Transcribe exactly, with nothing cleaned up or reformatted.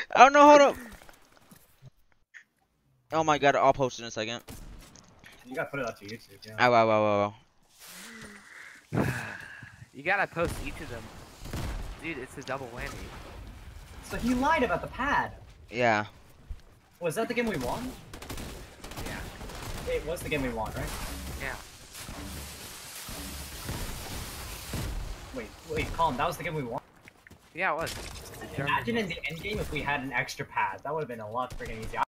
Oh no, hold up. Oh my god, I'll post in a second. You gotta put it up to YouTube, yeah. Ow, ow, ow, ow, ow. You gotta post each of them. Dude, it's a double whammy. So he lied about the pad. Yeah. Was that the game we won? Yeah. It was the game we won, right? Yeah. Wait, wait, Colin, that was the game we won? Yeah, it was. Imagine in the end game if we had an extra pad. That would have been a lot freaking easy.